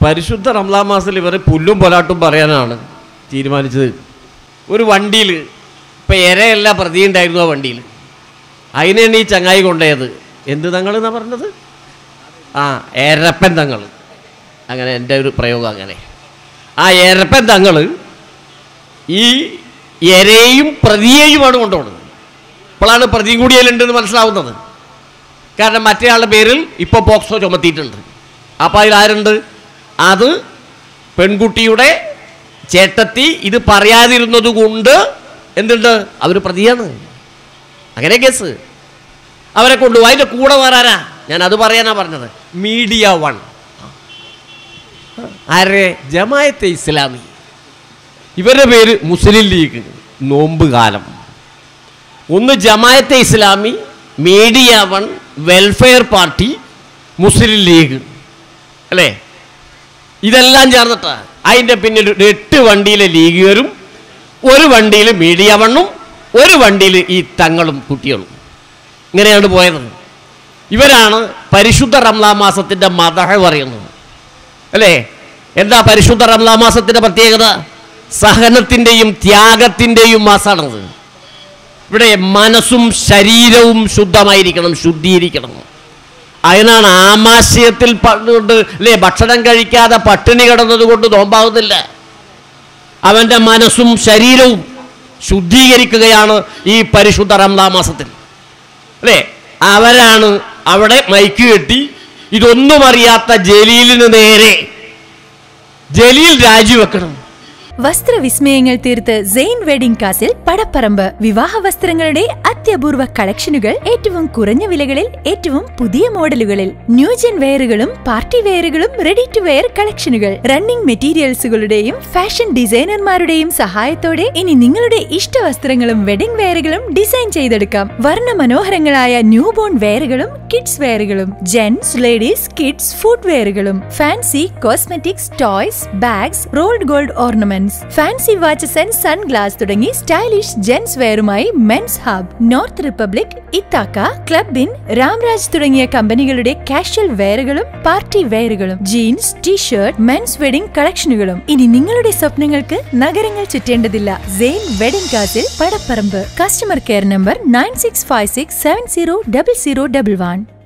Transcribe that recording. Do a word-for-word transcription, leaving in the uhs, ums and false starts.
പരിശുദ്ധ റംസാൻ മാസത്തിൽ ഇവർ പുല്ലും പൊലാട്ടും പറയാനാണ് തീരുമാനിച്ചത്. ഒരു വണ്ടിയിൽ ഇപ്പം ഇരയല്ല പ്രതി ഉണ്ടായിരുന്നു ആ വണ്ടിയിൽ. അതിനാണ് ഈ ചങ്ങായി കൊണ്ടുപോയത്. എന്ത് തങ്ങൾ എന്നാണ് പറഞ്ഞത്? ആ ഏരപ്പൻ തങ്ങൾ. അങ്ങനെ എൻ്റെ ഒരു പ്രയോഗം അങ്ങനെ. ആ ഏരപ്പൻ തങ്ങൾ ഈ ഇരയും പ്രതിയെയുമാണ് കൊണ്ടുപോകുന്നത്. ഇപ്പോഴാണ് പ്രതിയും കൂടി അതിലുണ്ടെന്ന് മനസ്സിലാവുന്നത്. കാരണം മറ്റേ ആളുടെ പേരിൽ ഇപ്പോൾ പോക്സോ ചുമത്തിയിട്ടുണ്ട്. അപ്പോൾ അതിലാരുണ്ട്? അത് പെൺകുട്ടിയുടെ ചേട്ടത്തി ഇത് പറയാതിരുന്നത് കൊണ്ട് എന്തുണ്ട്, അവർ പ്രതിയാണ്. അങ്ങനെ കേസ് അവരെ കൊണ്ടുപോകും. അതിൻ്റെ കൂടെ വരാനാ ഞാൻ അത് പറയാനാ പറഞ്ഞത്. മീഡിയ വൺ ആരെ? ജമായത്തെ ഇസ്ലാമി. ഇവരുടെ പേര് മുസ്ലിം ലീഗ്. നോമ്പ് കാലം. ഒന്ന് ജമായത്തെ ഇസ്ലാമി, മീഡിയ വൺ, വെൽഫെയർ പാർട്ടി, മുസ്ലിം ലീഗ് അല്ലേ? ഇതെല്ലാം ചേർന്നിട്ടാണ്. അതിൻ്റെ പിന്നിൽ എട്ട് വണ്ടിയിലെ ലീഗുകാരും ഒരു വണ്ടിയിൽ മീഡിയ വണ്ണും ഒരു വണ്ടിയിൽ ഈ തങ്ങളും കുട്ടികളും ഇങ്ങനെയാണ് പോയത്. ഇവരാണ് പരിശുദ്ധ റംസാൻ മാസത്തിൻ്റെ മദഹ പറയുന്നത് അല്ലേ? എന്താ പരിശുദ്ധ റംസാൻ മാസത്തിൻ്റെ പ്രത്യേകത? സഹനത്തിൻ്റെയും ത്യാഗത്തിൻ്റെയും മാസമാണത്. ഇവിടെ മനസ്സും ശരീരവും ശുദ്ധമായിരിക്കണം, ശുദ്ധീകരിക്കണം. അതിനാണ് ആമാശയത്തിൽ കൊണ്ട് അല്ലേ ഭക്ഷണം കഴിക്കാതെ പട്ടിണി കിടന്നത് കൊണ്ട് നോമ്പാവുന്നില്ല. അവൻ്റെ മനസ്സും ശരീരവും ശുദ്ധീകരിക്കുകയാണ് ഈ പരിശുദ്ധ റംസാൻ മാസത്തിൽ അല്ലേ? അവരാണ് അവിടെ മൈക്ക് കെട്ടി ഇതൊന്നും അറിയാത്ത ജലീലിന് നേരെ ജലീൽ രാജിവെക്കണം. വസ്ത്രവിസ്മയങ്ങൾ തീർത്ത് സെയിൻ വെഡിംഗ് കാസിൽ പടപ്പറമ്പ്. വിവാഹ വസ്ത്രങ്ങളുടെ അത്യപൂർവ കളക്ഷനുകൾ ഏറ്റവും കുറഞ്ഞ വിലകളിൽ ഏറ്റവും പുതിയ മോഡലുകളിൽ. ന്യൂജൻ വെയറുകളും പാർട്ടി വെയറുകളും റെഡി ടു വെയർ കളക്ഷനുകൾ. റണ്ണിംഗ് മെറ്റീരിയൽസുകളുടെയും ഫാഷൻ ഡിസൈനർമാരുടെയും സഹായത്തോടെ ഇനി നിങ്ങളുടെ ഇഷ്ട വസ്ത്രങ്ങളും വെഡിംഗ് വെയറുകളും ഡിസൈൻ ചെയ്തെടുക്കാം. വർണ്ണ മനോഹരങ്ങളായ ന്യൂ ബോൺ വെയറുകളും കിഡ്സ് വെയറുകളും ജെന്റ്സ്, ലേഡീസ്, കിഡ്സ് ഫുഡ് വെയറുകളും fancy cosmetics, toys, bags, rolled gold ornaments, fancy watches and sunglass തുടങ്ങി സ്റ്റൈലിഷ് ജെന്റ്സ് വെയറുമായി മെൻസ് ഹബ്, നോർത്ത് റിപ്പബ്ലിക്, ഇത്താക്ക, ക്ലബിൻ, രാംരാജ് തുടങ്ങിയ കമ്പനികളുടെ കാഷ്വൽ വെയറുകളും പാർട്ടി വെയറുകളും ജീൻസ്, ടീഷർട്ട്, മെൻസ് വെഡിംഗ് കളക്ഷനുകളും. ഇനി നിങ്ങളുടെ സ്വപ്നങ്ങൾക്ക് നഗരങ്ങൾ ചുറ്റേണ്ടതില്ല. Zain wedding castle Padapparamba. Customer care number nine six five six seven zero double zero double one.